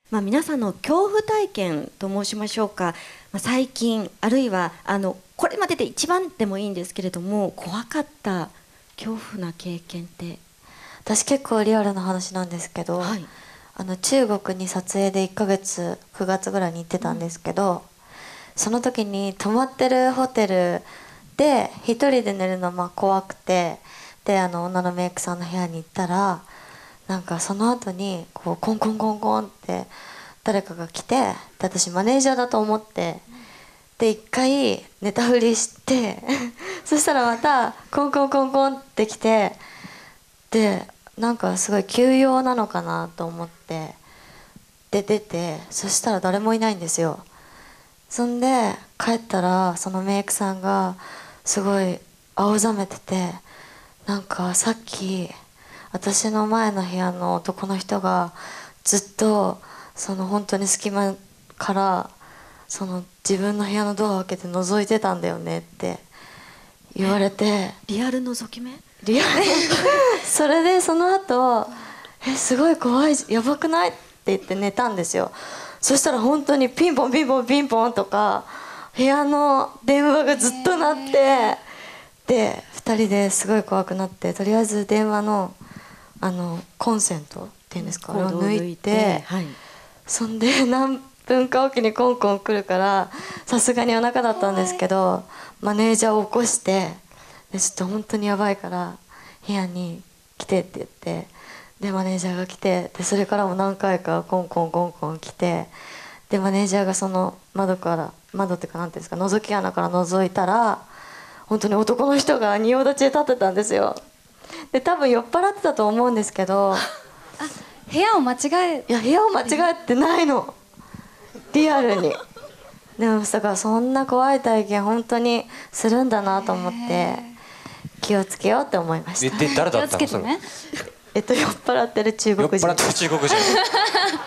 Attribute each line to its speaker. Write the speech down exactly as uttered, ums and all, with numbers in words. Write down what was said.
Speaker 1: まあ、皆さんの恐怖体験と申しましょうか、まあ、最近あるいはあのこれまでで一番でもいいんですけれども、怖かった恐怖な経験って。
Speaker 2: 私結構リアルな話なんですけど、
Speaker 1: はい、
Speaker 2: あの中国に撮影でいっかげつくがつぐらいに行ってたんですけど、うん、その時に泊まってるホテルで一人で寝るのまあ怖くて、であの女のメイクさんの部屋に行ったら、なんかその後にこうコンコンコンコンって誰かが来て、で私マネージャーだと思って、で一回寝たふりしてそしたらまたコンコンコンコンって来て、でなんかすごい急用なのかなと思ってで出て、そしたら誰もいないんですよ。そんで帰ったらそのメイクさんがすごい青ざめてて、なんかさっき私の前の部屋の男の人がずっとその本当に隙間からその自分の部屋のドアを開けて覗いてたんだよねって言われて。
Speaker 1: リアル覗き目？
Speaker 2: リアルそれでその後えすごい怖い、やばくない？って言って寝たんですよ。そしたら本当にピンポンピンポンピンポンとか部屋の電話がずっと鳴って、でふたりですごい怖くなって、とりあえず電話のあのコンセントっていうんですか、あれを抜いて、
Speaker 1: はい、
Speaker 2: そんで何分かおきにコンコン来るから、さすがに夜中だったんですけどマネージャーを起こして、でちょっと本当にやばいから部屋に来てって言って、でマネージャーが来て、でそれからも何回かコンコンコンコン来て、でマネージャーがその窓から窓っていうかなんていうんですか、覗き穴から覗いたら本当に男の人が仁王立ちで立ってたんですよ。で多分酔っ払ってたと思うんですけどあ
Speaker 3: 部屋を間違え
Speaker 2: いや部屋を間違えてないの、リアルに。でもだからそんな怖い体験本当にするんだなと思って気をつけようって思いました。
Speaker 4: で誰だったの？
Speaker 3: 気をつけてね。
Speaker 2: えっと酔っ払ってる中国人。
Speaker 4: 酔っ払ってる中国人